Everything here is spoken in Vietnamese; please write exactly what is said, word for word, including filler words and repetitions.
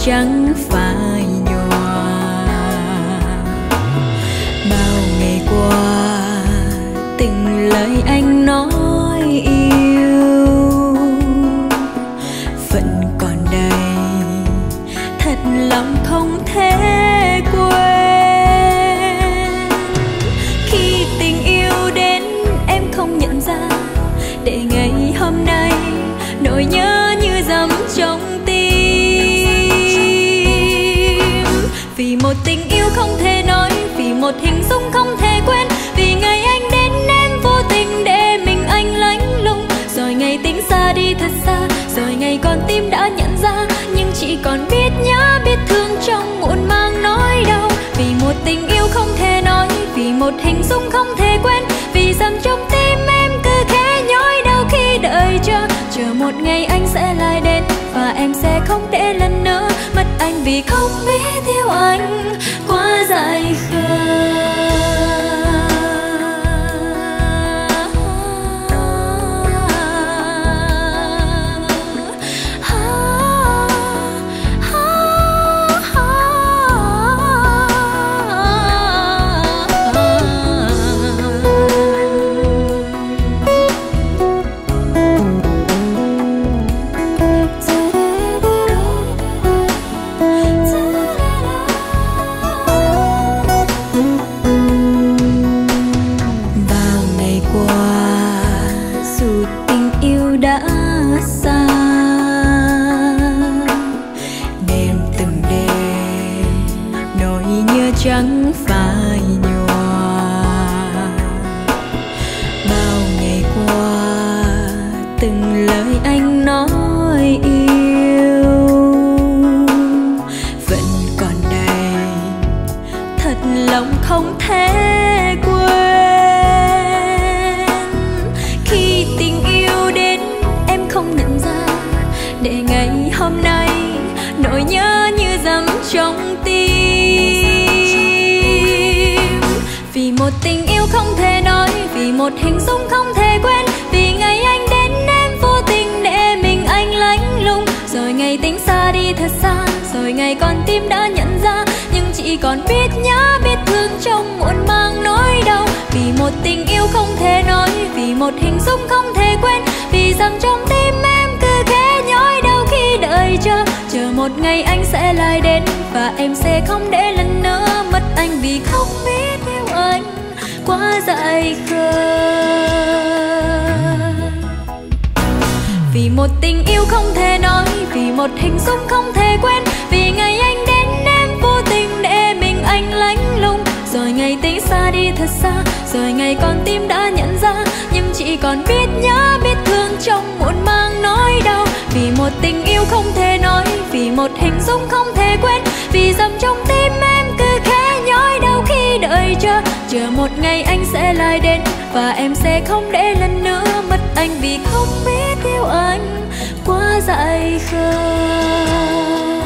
chẳng phải nhòa. Bao ngày qua từng lời anh nói yêu vẫn còn đây, thật lòng không thể quên. Khi tình yêu đến em không nhận ra, để ngày hôm nay nỗi nhớ như dẫm trong tim. Vì một tình yêu không thể nói, vì một hình dung không thể quên, vì ngày anh đến em vô tình để mình anh lánh lùng. Rồi ngày tính xa đi thật xa, rồi ngày con tim đã nhận ra, nhưng chỉ còn biết nhớ biết thương trong muộn mang nỗi đau. Vì một tình yêu không thể nói, vì một hình dung không thể quên, vì rằng trong tim em cứ khẽ nhói đau khi đợi chờ. Chờ một ngày anh sẽ lại đến và em sẽ không để lần nữa mất anh, vì không biết yêu anh quá dại khờ. Chẳng phải nhòa. Bao ngày qua từng lời anh nói yêu vẫn còn đây, thật lòng không thể quên. Khi tình yêu đến em không nhận ra, để ngày hôm nay nỗi nhớ như dẫm trong tim. Vì một tình yêu không thể nói, vì một hình dung không thể quên, vì ngày anh đến em vô tình để mình anh lánh lùng. Rồi ngày tính xa đi thật xa, rồi ngày con tim đã nhận ra, nhưng chỉ còn biết nhớ biết thương trong muộn mang nỗi đau. Vì một tình yêu không thể nói, vì một hình dung không thể quên, vì rằng trong tim em cứ khẽ nhói đau khi đợi chờ. Chờ một ngày anh sẽ lại đến và em sẽ không để lần nữa mất anh, vì không biết yêu anh quá dại khờ. Vì một tình yêu không thể nói, vì một hình dung không thể quên, vì ngày anh đến em vô tình để mình anh lánh lùng. Rồi ngày tính xa đi thật xa, rồi ngày con tim đã nhận ra, nhưng chỉ còn biết nhớ biết thương trong muộn mang nỗi đau. Vì một tình yêu không thể nói, vì một hình dung không thể quên, vì rằng trong tim em cứ khẽ nhói đau khi đợi chờ. Chờ một ngày anh sẽ lại đến và em sẽ không để lần nữa mất anh, vì không biết yêu anh quá dại khờ.